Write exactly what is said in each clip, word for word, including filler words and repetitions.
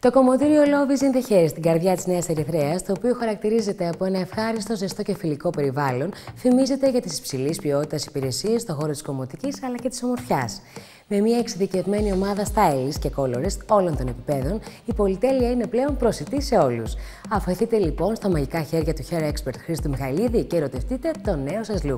Το κομμωτήριο Love is in the Hair στην καρδιά της Νέας Ερυθρέας, το οποίο χαρακτηρίζεται από ένα ευχάριστο, ζεστό και φιλικό περιβάλλον, φημίζεται για τις υψηλής ποιότητας υπηρεσίες στον χώρο της κομμωτικής αλλά και της ομορφιάς. Με μια εξειδικευμένη ομάδα stylist και colorist όλων των επιπέδων, η πολυτέλεια είναι πλέον προσιτή σε όλους. Αφαιθείτε λοιπόν στα μαγικά χέρια του hair expert Χρήστου Μιχαηλίδη και ερωτευτείτε το νέο σας look.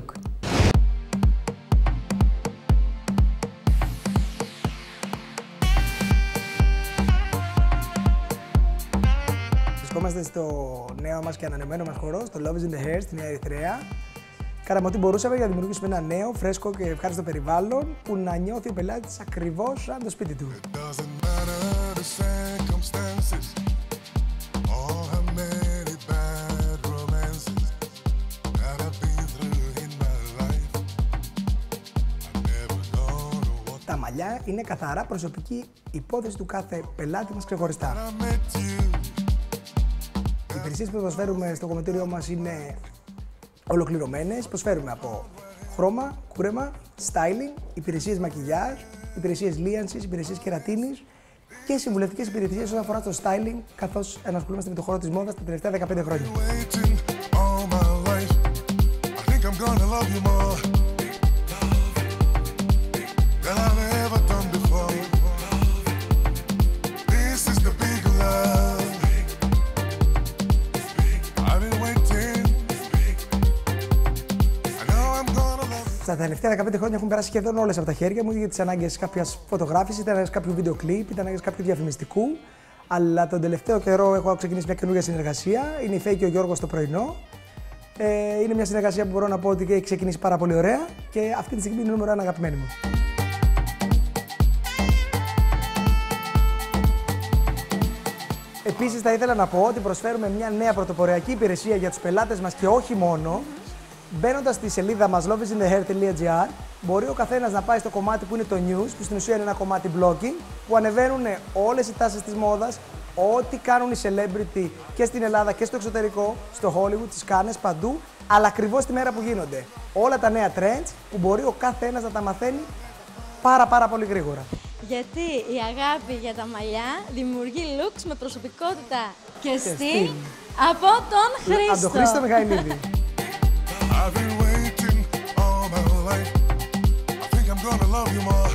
Βρισκόμαστε στο νέο μας και ανανεωμένο μας χώρο, στο Love is in the Hair, στη Νέα Ερυθρέα. Κάναμε ό,τι μπορούσαμε για να δημιουργήσουμε ένα νέο, φρέσκο και ευχάριστο περιβάλλον που να νιώθει ο πελάτης ακριβώς σαν το σπίτι του. Τα μαλλιά είναι καθαρά προσωπική υπόθεση του κάθε πελάτη μας ξεχωριστά. Οι υπηρεσίες που προσφέρουμε στο κομμωτήριό μας είναι ολοκληρωμένες. Προσφέρουμε από χρώμα, κούρεμα, styling, υπηρεσίες μακιγιάζ, υπηρεσίες λίανσης, υπηρεσίες κερατίνης και συμβουλευτικές υπηρεσίες όσον αφορά το styling, καθώς ενασχολούμαστε με το χώρο της μόδας τα τελευταία δεκαπέντε χρόνια. Στα τελευταία δεκαπέντε χρόνια έχουν περάσει σχεδόν όλες από τα χέρια μου για τις ανάγκες κάποιας φωτογράφησης, ήταν ανάγκες κάποιου βίντεο κλιπ, ήταν ανάγκες κάποιου διαφημιστικού. Αλλά τον τελευταίο καιρό έχω ξεκινήσει μια καινούργια συνεργασία. Είναι η Φέη και ο Γιώργος το πρωινό. Ε, είναι μια συνεργασία που μπορώ να πω ότι έχει ξεκινήσει πάρα πολύ ωραία και αυτή τη στιγμή είναι νούμερο ένα αγαπημένη μου. Επίσης, θα ήθελα να πω ότι προσφέρουμε μια νέα πρωτοποριακή υπηρεσία για τους πελάτες μας και όχι μόνο. Μπαίνοντας στη σελίδα μας love is in the hair dot gr, μπορεί ο καθένας να πάει στο κομμάτι που είναι το news, που στην ουσία είναι ένα κομμάτι blogging, που ανεβαίνουν όλες οι τάσεις της μόδας, ό,τι κάνουν οι celebrity και στην Ελλάδα και στο εξωτερικό, στο Hollywood, τις κάνες παντού, αλλά ακριβώς τη μέρα που γίνονται. Όλα τα νέα trends που μπορεί ο καθένας να τα μαθαίνει πάρα πάρα πολύ γρήγορα. Γιατί η αγάπη για τα μαλλιά δημιουργεί looks με προσωπικότητα και, και στυλ, στυλ από τον Χρήστο. Από τον Χρήστο Μιχαηλίδη. I've been waiting all my life. I think I'm gonna love you more.